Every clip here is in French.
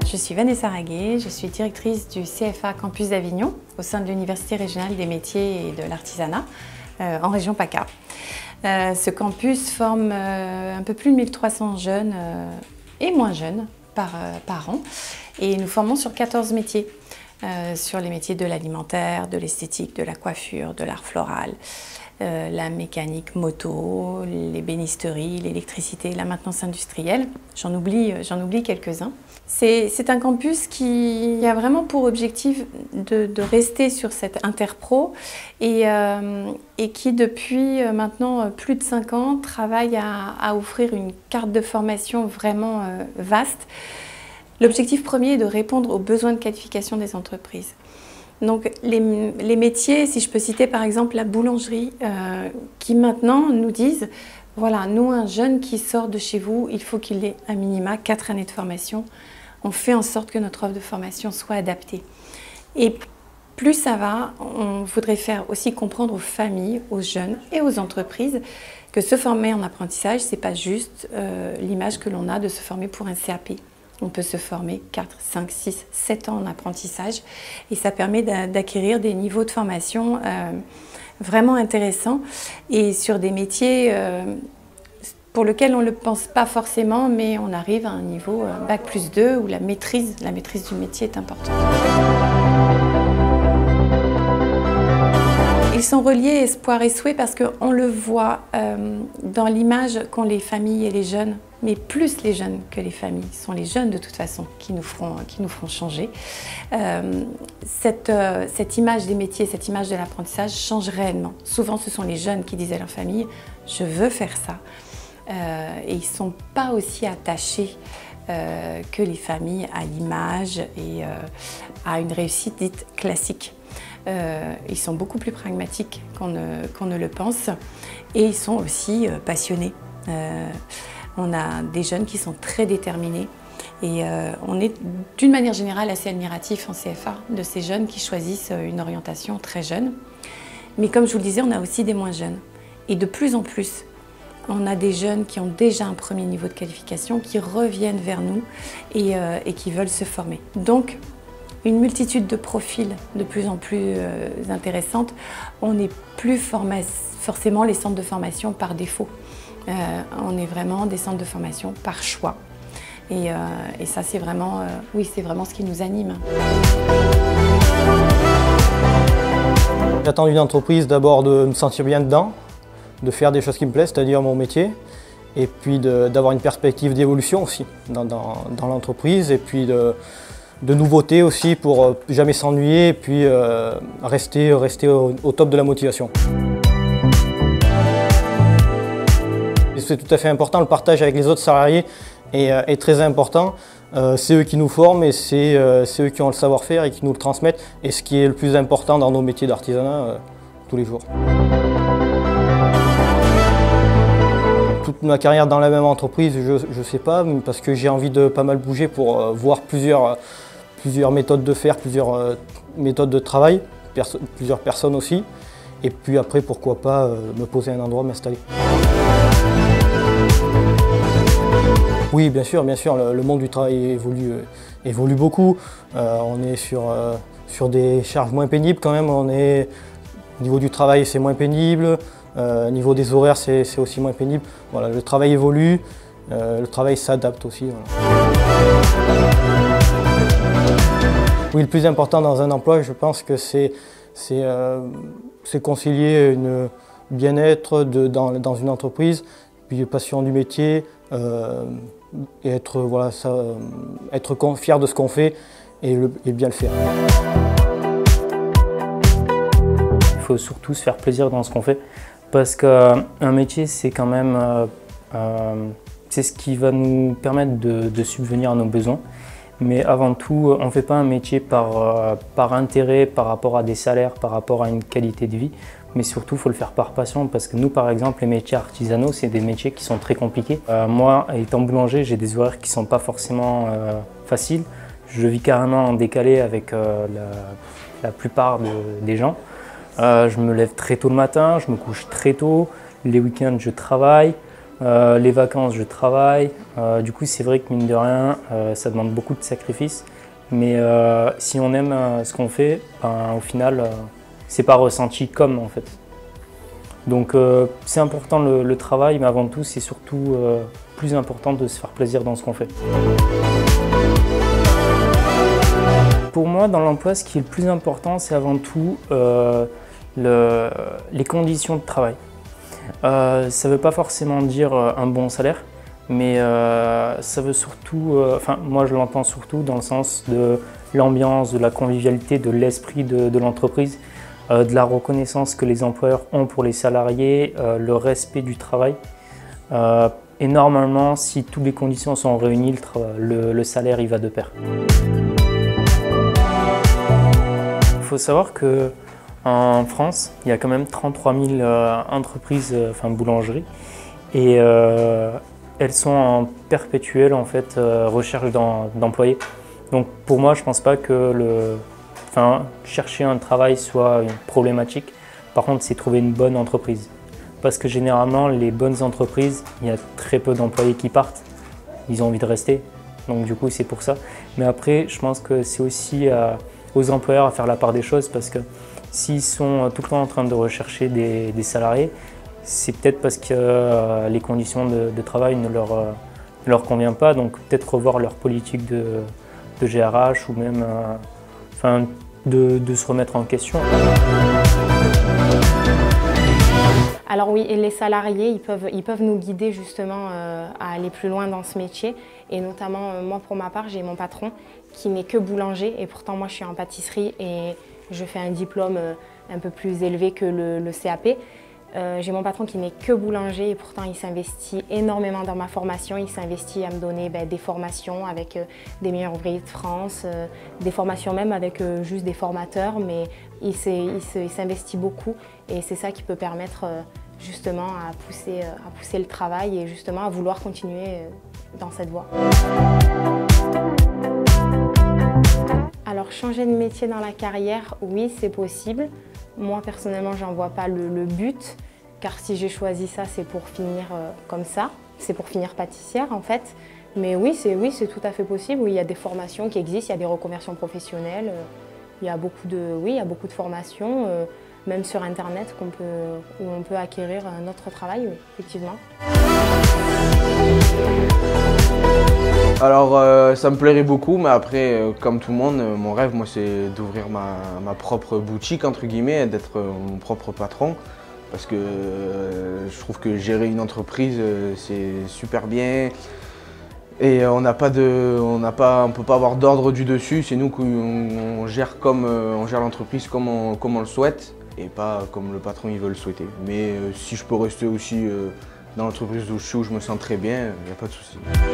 Je suis Vanessa Raguet, je suis directrice du CFA Campus d'Avignon au sein de l'Université régionale des métiers et de l'artisanat en région PACA. Ce campus forme un peu plus de 1300 jeunes et moins jeunes par an et nous formons sur 14 métiers. Sur les métiers de l'alimentaire, de l'esthétique, de la coiffure, de l'art floral, la mécanique moto, l'ébénisterie, l'électricité, la maintenance industrielle. J'en oublie quelques-uns. C'est un campus qui a vraiment pour objectif de rester sur cette interpro et qui depuis maintenant plus de 5 ans travaille à offrir une carte de formation vraiment vaste. L'objectif premier est de répondre aux besoins de qualification des entreprises. Donc les métiers, si je peux citer par exemple la boulangerie, qui maintenant nous disent, voilà, nous un jeune qui sort de chez vous, il faut qu'il ait à minima 4 années de formation. On fait en sorte que notre offre de formation soit adaptée. Et plus ça va, on voudrait faire aussi comprendre aux familles, aux jeunes et aux entreprises que se former en apprentissage, ce n'est pas juste l'image que l'on a de se former pour un CAP. On peut se former 4, 5, 6, 7 ans en apprentissage et ça permet d'acquérir des niveaux de formation vraiment intéressants et sur des métiers pour lesquels on ne le pense pas forcément, mais on arrive à un niveau Bac+2 où la maîtrise du métier est importante. Ils sont reliés espoir et souhait parce qu'on le voit dans l'image qu'ont les familles et les jeunes, mais plus les jeunes que les familles. Ce sont les jeunes de toute façon qui nous feront changer. Cette image des métiers, cette image de l'apprentissage change réellement. Souvent ce sont les jeunes qui disent à leur famille « je veux faire ça ». Et ils ne sont pas aussi attachés que les familles à l'image et à une réussite dite classique. Ils sont beaucoup plus pragmatiques qu'on ne le pense et ils sont aussi passionnés. On a des jeunes qui sont très déterminés et on est d'une manière générale assez admiratif en CFA de ces jeunes qui choisissent une orientation très jeune. Mais comme je vous le disais, on a aussi des moins jeunes et de plus en plus. On a des jeunes qui ont déjà un premier niveau de qualification, qui reviennent vers nous et qui veulent se former. Donc, une multitude de profils de plus en plus intéressantes. On n'est plus forcément les centres de formation par défaut. On est vraiment des centres de formation par choix. Et ça, c'est vraiment, oui, c'est vraiment ce qui nous anime. J'attends d'une entreprise d'abord de me sentir bien dedans, de faire des choses qui me plaisent, c'est-à-dire mon métier, et puis d'avoir une perspective d'évolution aussi dans l'entreprise, et puis de nouveautés aussi pour jamais s'ennuyer, et puis rester au top de la motivation. C'est tout à fait important, le partage avec les autres salariés est très important. C'est eux qui nous forment et c'est eux qui ont le savoir-faire et qui nous le transmettent, et ce qui est le plus important dans nos métiers d'artisanat tous les jours. Toute ma carrière dans la même entreprise, je ne sais pas, parce que j'ai envie de pas mal bouger pour voir plusieurs méthodes de faire, plusieurs méthodes de travail, plusieurs personnes aussi. Et puis après, pourquoi pas me poser un endroit, m'installer. Oui, bien sûr, le monde du travail évolue beaucoup. On est sur des charges moins pénibles quand même. Au niveau du travail, c'est moins pénible. Au niveau des horaires, c'est aussi moins pénible. Voilà, le travail évolue, le travail s'adapte aussi. Voilà. Oui, le plus important dans un emploi, je pense que c'est concilier un bien-être dans une entreprise, puis passion du métier, et être fier de ce qu'on fait et bien le faire. Il faut surtout se faire plaisir dans ce qu'on fait. Parce qu'un métier, c'est quand même c'est ce qui va nous permettre de subvenir à nos besoins. Mais avant tout, on ne fait pas un métier par intérêt, par rapport à des salaires, par rapport à une qualité de vie. Mais surtout, il faut le faire par passion parce que nous, par exemple, les métiers artisanaux, c'est des métiers qui sont très compliqués. Moi, étant boulanger, j'ai des horaires qui ne sont pas forcément faciles. Je vis carrément en décalé avec la plupart des gens. Je me lève très tôt le matin, je me couche très tôt. Les week-ends, je travaille. Les vacances, je travaille. Du coup, c'est vrai que mine de rien, ça demande beaucoup de sacrifices. Mais si on aime ce qu'on fait, ben, au final, c'est pas ressenti comme en fait. Donc c'est important le travail, mais avant tout, c'est surtout plus important de se faire plaisir dans ce qu'on fait. Pour moi, dans l'emploi, ce qui est le plus important, c'est avant tout les conditions de travail. Ça ne veut pas forcément dire un bon salaire, mais ça veut surtout, moi je l'entends surtout dans le sens de l'ambiance, de la convivialité, de l'esprit de l'entreprise, de la reconnaissance que les employeurs ont pour les salariés, le respect du travail. Et normalement, si toutes les conditions sont réunies, le salaire il va de pair. Il faut savoir qu'en France, il y a quand même 33 000 entreprises, boulangeries, et elles sont en perpétuelle en fait, recherche d'employés. Donc pour moi, je ne pense pas que chercher un travail soit une problématique. Par contre, c'est trouver une bonne entreprise. Parce que généralement, les bonnes entreprises, il y a très peu d'employés qui partent. Ils ont envie de rester. Donc du coup, c'est pour ça. Mais après, je pense que c'est aussi aux employeurs à faire la part des choses, parce que s'ils sont tout le temps en train de rechercher des salariés, c'est peut-être parce que les conditions de travail ne leur conviennent pas. Donc peut-être revoir leur politique de GRH ou même de se remettre en question. Alors oui, et les salariés, ils peuvent nous guider justement à aller plus loin dans ce métier. Et notamment, moi pour ma part, j'ai mon patron qui n'est que boulanger, et pourtant moi je suis en pâtisserie et je fais un diplôme un peu plus élevé que le CAP. J'ai mon patron qui n'est que boulanger, et pourtant il s'investit énormément dans ma formation. Il s'investit à me donner des formations avec des meilleurs ouvriers de France, des formations même avec juste des formateurs, mais il s'investit beaucoup, et c'est ça qui peut permettre justement à pousser le travail et justement à vouloir continuer dans cette voie. Alors changer de métier dans la carrière, oui c'est possible. Moi personnellement j'en vois pas le but, car si j'ai choisi ça c'est pour finir comme ça, c'est pour finir pâtissière en fait. Mais oui c'est tout à fait possible. Oui, il y a des formations qui existent, il y a des reconversions professionnelles, il y a beaucoup de formations, même sur internet où on peut acquérir un autre travail, oui, effectivement. Alors ça me plairait beaucoup, mais après comme tout le monde, mon rêve moi c'est d'ouvrir ma propre boutique entre guillemets, d'être mon propre patron, parce que je trouve que gérer une entreprise c'est super bien, et on peut pas avoir d'ordre du dessus. C'est nous qu'on gère on gère l'entreprise comme on le souhaite, et pas comme le patron il veut le souhaiter. Mais si je peux rester aussi dans l'entreprise où je me sens très bien, il n'y a pas de souci.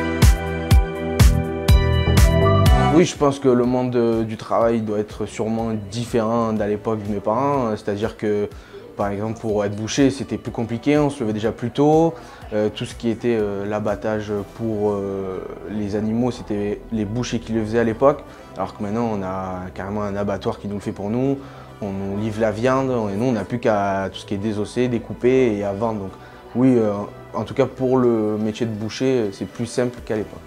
Oui, je pense que le monde du travail doit être sûrement différent d'à l'époque de mes parents. C'est-à-dire que, par exemple, pour être boucher, c'était plus compliqué, on se levait déjà plus tôt. Tout ce qui était l'abattage pour les animaux, c'était les bouchers qui le faisaient à l'époque. Alors que maintenant, on a carrément un abattoir qui nous le fait pour nous. On nous livre la viande, et nous, on n'a plus qu'à tout ce qui est désossé, découpé et à vendre. Donc oui, en tout cas pour le métier de boucher, c'est plus simple qu'à l'époque.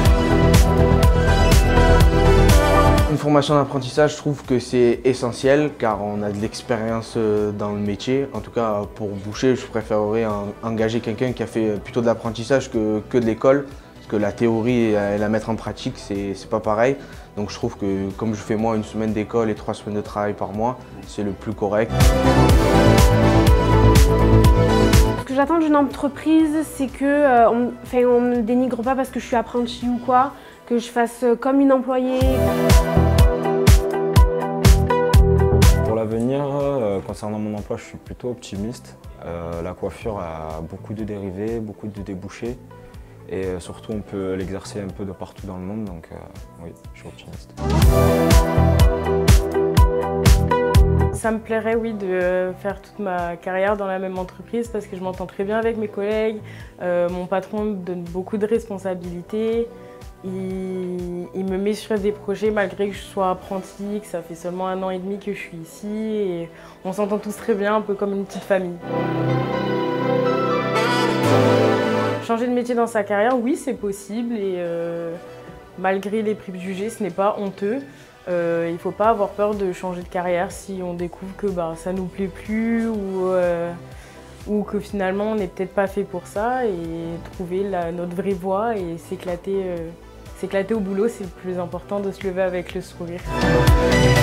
Une formation d'apprentissage, je trouve que c'est essentiel, car on a de l'expérience dans le métier. En tout cas, pour boucher, je préférerais engager quelqu'un qui a fait plutôt de l'apprentissage que de l'école, parce que la théorie et la mettre en pratique, c'est pas pareil. Donc je trouve que comme je fais moi 1 semaine d'école et 3 semaines de travail par mois, c'est le plus correct. Ce que j'attends d'une entreprise, c'est qu'on ne me dénigre pas parce que je suis apprentie ou quoi, que je fasse comme une employée. Pour l'avenir, concernant mon emploi, je suis plutôt optimiste. La coiffure a beaucoup de dérivés, beaucoup de débouchés, et surtout on peut l'exercer un peu de partout dans le monde, donc oui, je suis optimiste. Ça me plairait, oui, de faire toute ma carrière dans la même entreprise, parce que je m'entends très bien avec mes collègues. Mon patron me donne beaucoup de responsabilités. Il me met sur des projets malgré que je sois apprentie, que ça fait seulement 1 an et demi que je suis ici. Et on s'entend tous très bien, un peu comme une petite famille. Changer de métier dans sa carrière, oui, c'est possible et malgré les préjugés, ce n'est pas honteux. Il ne faut pas avoir peur de changer de carrière si on découvre que ça ne nous plaît plus ou que finalement on n'est peut-être pas fait pour ça, et trouver notre vraie voie et s'éclater au boulot, c'est le plus important, de se lever avec le sourire.